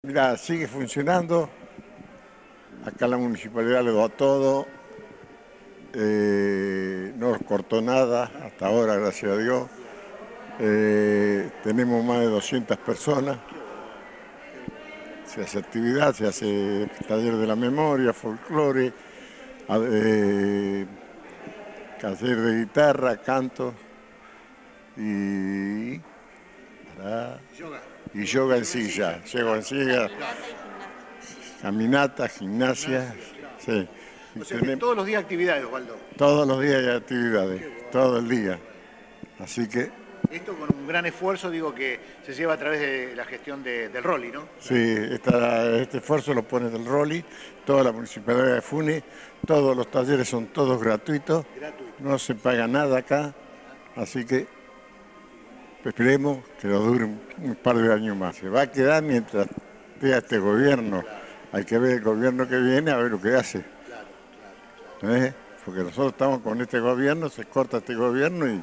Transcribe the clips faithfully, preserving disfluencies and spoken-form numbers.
Mirá, sigue funcionando. Acá la municipalidad le dio todo. Eh, no nos cortó nada hasta ahora, gracias a Dios. Eh, tenemos más de doscientas personas. Se hace actividad, se hace taller de la memoria, folclore, eh, taller de guitarra, canto y, y yoga en silla. Yoga en silla, caminata, gimnasia. Sí. O sea, que todos los días actividades, Osvaldo. Todos los días hay actividades, todo el día. Así que... Esto con un gran esfuerzo, digo, que se lleva a través de la gestión de, del Rolli, ¿no? Sí, esta, este esfuerzo lo pone del Rolli, toda la Municipalidad de Funes, todos los talleres son todos gratuitos, Gratuito. No se paga nada acá, así que esperemos que lo dure un, un par de años más. Se va a quedar mientras tenga este gobierno, hay que ver el gobierno que viene a ver lo que hace. Claro, claro, claro. ¿Eh? Porque nosotros estamos con este gobierno, se corta este gobierno y...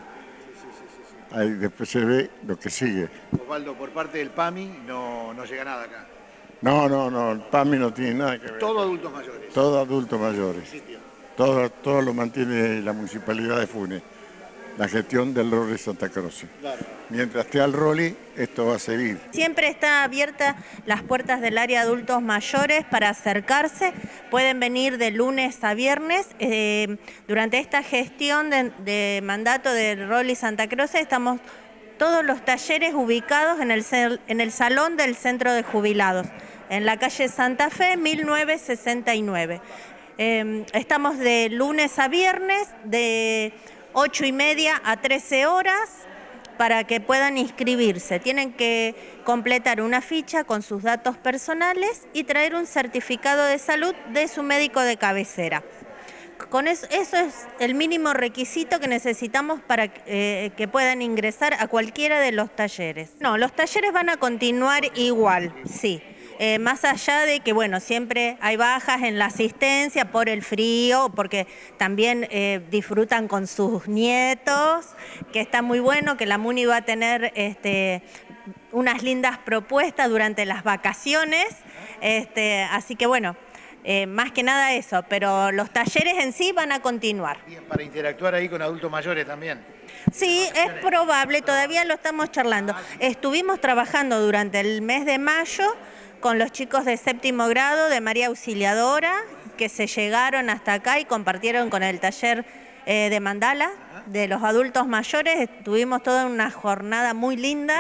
Ahí después se ve lo que sigue. Osvaldo, por parte del P A M I no, no llega nada acá. No, no, no, el P A M I no tiene nada que ver. Todo adultos mayores. Todo adultos mayores. Todo, todo lo mantiene la Municipalidad de Funes. La gestión del Rolli Santa Cruz. Claro. Mientras esté al Rolli, esto va a seguir. Siempre está abierta las puertas del área de adultos mayores para acercarse. Pueden venir de lunes a viernes. Eh, durante esta gestión de, de mandato del Rolli Santa Cruz estamos todos los talleres ubicados en el, en el salón del Centro de Jubilados, en la calle Santa Fe, mil novecientos sesenta y nueve. Eh, estamos de lunes a viernes, de ocho y media a trece horas, para que puedan inscribirse. Tienen que completar una ficha con sus datos personales y traer un certificado de salud de su médico de cabecera. Con eso, eso es el mínimo requisito que necesitamos para eh, que puedan ingresar a cualquiera de los talleres. No, los talleres van a continuar igual, sí. Eh, más allá de que, bueno, siempre hay bajas en la asistencia por el frío, porque también eh, disfrutan con sus nietos, que está muy bueno, que la Muni va a tener este, unas lindas propuestas durante las vacaciones, este, así que bueno, eh, más que nada eso, pero los talleres en sí van a continuar. Bien, para interactuar ahí con adultos mayores también. Sí, es probable, todavía lo estamos charlando. Estuvimos trabajando durante el mes de mayo con los chicos de séptimo grado de María Auxiliadora, que se llegaron hasta acá y compartieron con el taller eh, de mandala de los adultos mayores. Tuvimos toda una jornada muy linda.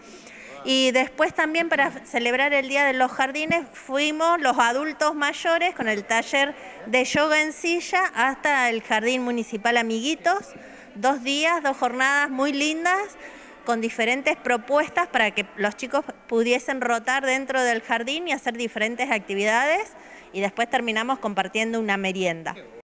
Y después también para celebrar el Día de los Jardines fuimos los adultos mayores con el taller de yoga en silla hasta el Jardín Municipal Amiguitos. Dos días, dos jornadas muy lindas, con diferentes propuestas para que los chicos pudiesen rotar dentro del jardín y hacer diferentes actividades, y después terminamos compartiendo una merienda.